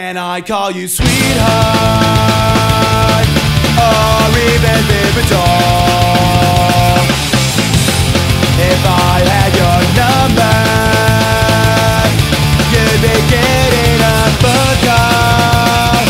Can I call you sweetheart, or even baby doll? If I had your number, you'd be getting a phone call.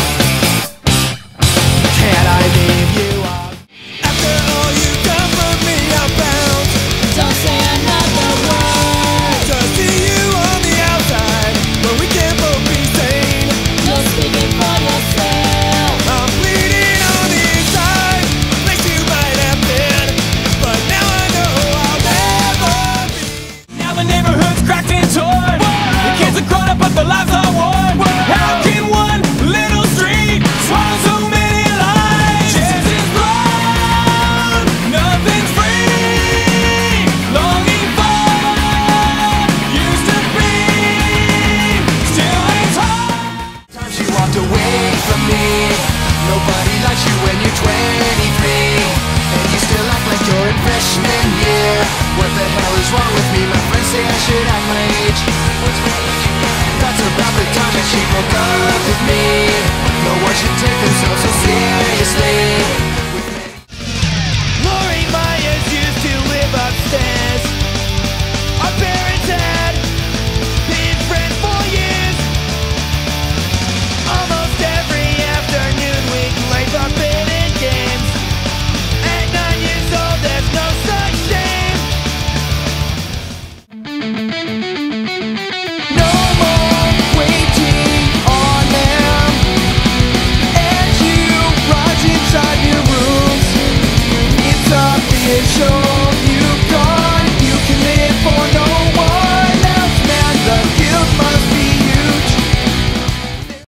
Can I leave you out? After all you've done for me, I'm bound. Don't say another word. To see you on the outside, but we can't both be sane. You're speaking for yourself. I'm bleeding on the inside, a place you might have been, but now I know I'll never be. Now the neighborhood's cracked and torn. The kids are grown up, but their lives are worn. How can one little street swallow so many lives? Chances grown, nothing's free. Longing for used to be, still ain't home. Times you walked away from me. Nobody likes you when you're 23, and you still act like you're in freshman year. What the hell is wrong with me? My friends say I should act my age. That's about the time that she broke up with me. No one should take themselves so seriously.